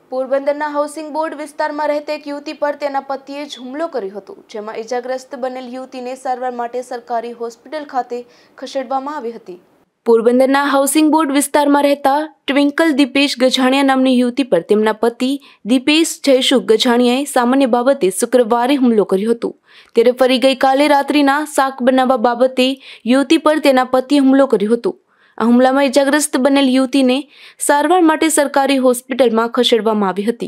પોરબંદરના housing board વિસ્તારમાં રહેતી એક યુવતી પર તેના પતિએ જ હુમલો કર્યો હતો, જેમાં ઇજાગ્રસ્ત બનેલ યુવતીને સારવાર માટે સરકારી હોસ્પિટલ ખાતે ખસેડવામાં આવી હતી। પોરબંદરના હાઉસિંગ બોર્ડ વિસ્તારમાં રહેતા ટ્વિંકલ દીપેશ ગજાણિયા નામની યુવતી પર તેમના પતિ દીપેશ જયસુખ ગજાણિયાએ સામાન્ય બાબતે શુક્રવારે હુમલો કર્યો હતો। ત્યારે ફરી ગઈકાલે રાત્રિના શાક બનાવવા બાબતે યુવતી પર તેના પતિએ હુમલો કર્યો હતો। આ હુમલામાં ઇજાગ્રસ્ત બનેલ યુવતીને સારવાર માટે સરકારી હોસ્પિટલમાં ખસેડવામાં આવી હતી।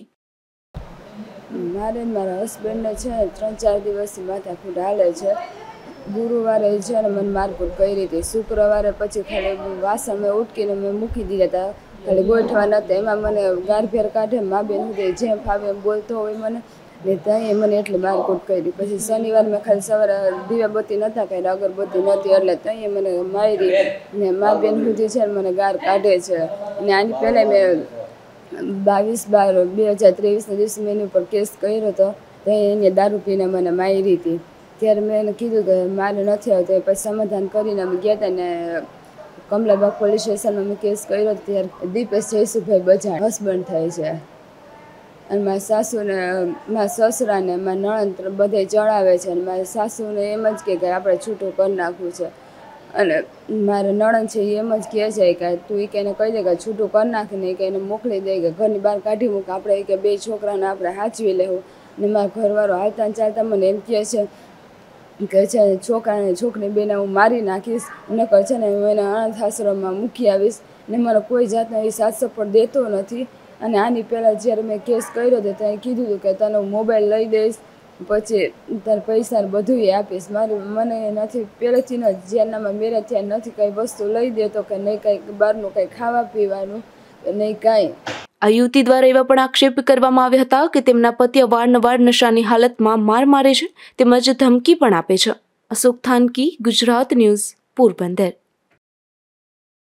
મારા હસબન્ડને છે 3-4 દિવસથી માથાકૂટ હાલે છે। ગુરુવારે છે ને મને મારકૂટ કરી હતી। શુક્રવારે પછી ખાલી વાસણ મેં ઉટકીને મેં મૂકી દીધા હતા, ખાલી ગોઠવા નહોતા। એમાં મને ગારફેર કાઢે મા બેન સુધી જેમ ફાવે એમ બોલતો હોય મને ને ત્યાં મને એટલી મારકૂટ કરી। પછી શનિવાર મેં ખાલી સવારે દીવાબત્તી નહોતા કર્યા, અગરબત્તી નહોતી એટલે ત્યાં મને મારી ને મા બેન સુધી છે મને ગાર કાઢે છે। અને આની પહેલાં મેં 22/12/2023ના દિવસે મેં એની ઉપર કેસ કર્યો હતો, ત્યાં એને દારૂ પીને મને મારી હતી। ત્યારે મેં એને કીધું કે મારે નથી આવતું, પછી સમાધાન કરીને અમે ગયા હતા ને કમલાબાગ પોલીસ સ્ટેશનમાં મેં કેસ કર્યો। ત્યારે દીપેશ જયસુખભાઈ બજાણ હસબન્ડ થાય છે અને મારા સાસુને મારા સસરાને મારા નણંદ બધે ચડાવે છે અને મારા સાસુને એમ જ કે આપણે છૂટું કરી નાખવું છે। અને મારા નણંદ છે એમ જ કહે છે કે તું એ એને કહી દે કે છૂટું કરી નાખીને કે એને મોકલી દે કે ઘરની બહાર કાઢી મૂક, આપણે કે 2 છોકરાને આપણે સાચવી લેવું। ને મારા ઘરવાળો હાલતા ચાલતા મને એમ કહે છે છોકરાને છોકરી બેને હું મારી નાખીશ, નકર છે ને હું એને અનાથ આશ્રમમાં મૂકી આવીશ ને મને કોઈ જાતનો એ સાથ સપોર્ટ દેતો નથી। અને આની પહેલાં જ્યારે મેં કેસ કર્યો હતો ત્યાં કીધું હતું કે તને હું મોબાઈલ લઈ દઈશ, પછી તારે પૈસા બધું આપીશ। મને નથી પહેલેથી ન જેનામાં મેરેજ થયા નથી કંઈ વસ્તુ લઈ દેતો કે નહીં કંઈ બહારનું કંઈ ખાવા પીવાનું કે નહીં કાંઈ। આ યુવતી દ્વારા એવા પણ આક્ષેપ કરવામાં આવ્યા હતા કે તેમના પતિ અવારનવાર નશાની હાલતમાં માર મારે છે તેમજ ધમકી પણ આપે છે। અશોક થાનકી, ગુજરાત ન્યૂઝ, પોરબંદર।